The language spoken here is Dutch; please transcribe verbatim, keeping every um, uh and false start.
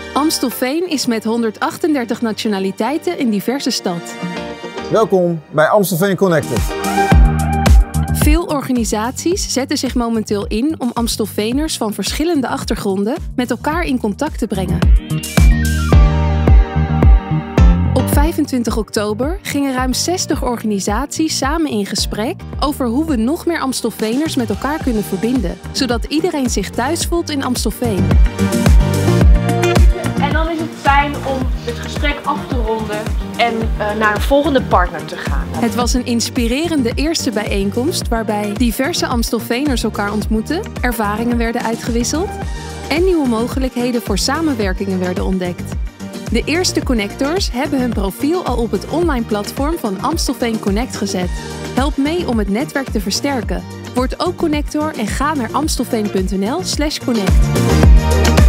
Amstelveen is met honderdachtendertig nationaliteiten in diverse stad. Welkom bij Amstelveen Connected. Veel organisaties zetten zich momenteel in om Amstelveeners van verschillende achtergronden met elkaar in contact te brengen. Op vijfentwintig oktober gingen ruim zestig organisaties samen in gesprek over hoe we nog meer Amstelveeners met elkaar kunnen verbinden, zodat iedereen zich thuis voelt in Amstelveen. En dan is het fijn om het gesprek af te ronden en uh, naar een volgende partner te gaan. Het was een inspirerende eerste bijeenkomst waarbij diverse Amstelveeners elkaar ontmoetten, ervaringen werden uitgewisseld en nieuwe mogelijkheden voor samenwerkingen werden ontdekt. De eerste connectors hebben hun profiel al op het online platform van Amstelveen Connect gezet. Help mee om het netwerk te versterken. Word ook connector en ga naar amstelveen punt n l slash connect.